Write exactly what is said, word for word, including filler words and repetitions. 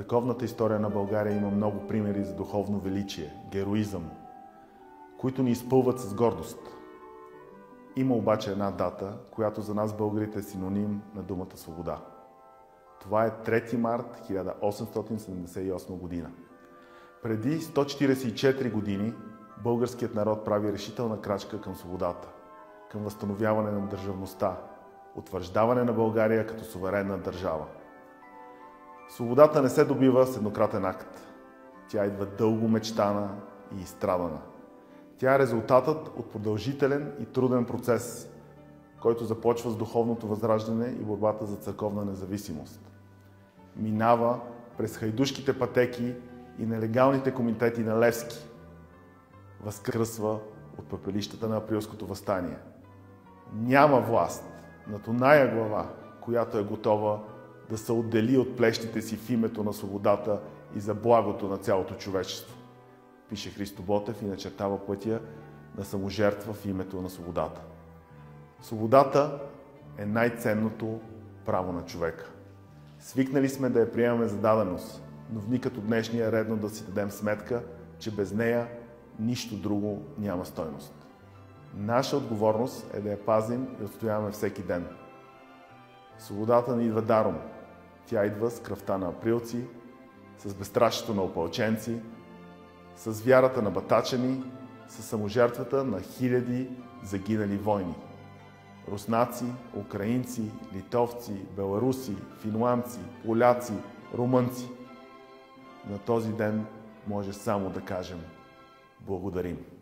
вековната история на България има много примери за духовно величие, героизъм, които ни изпълват с гордост. Има обаче една дата, която за нас българите е синоним на думата свобода. Това е трети март хиляда осемстотин седемдесет и осма година. Преди сто четиридесет и четири години българският народ прави решителна крачка към свободата, към възстановяване на държавността, утвърждаване на България като суверенна държава. Свободата не се добива с еднократен акт. Тя идва дълго мечтана и изстрадана. Тя е резултатът от продължителен и труден процес, който започва с духовното възраждане и борбата за църковна независимост. Минава през хайдушките пътеки и нелегалните комитети на Левски. Възкръсва от пепелищата на априлското въстание. Няма власт над оная глава, която е готова да се отдели от плещите си в името на свободата и за благото на цялото човечество. Пише Христо Ботев и начертава пътя на саможертва в името на свободата. Свободата е най-ценното право на човека. Свикнали сме да я приемаме за даденост, но в дни като днешния е редно да си дадем сметка, че без нея нищо друго няма стойност. Наша отговорност е да я пазим и отстояваме всеки ден. Свободата не идва даром. Тя идва с кръвта на априлци, с безстрашието на опълченци, с вярата на батачани, с саможертвата на хиляди загинали войни. Руснаци, украинци, литовци, беларуси, финландци, поляци, румънци. На този ден може само да кажем благодарим.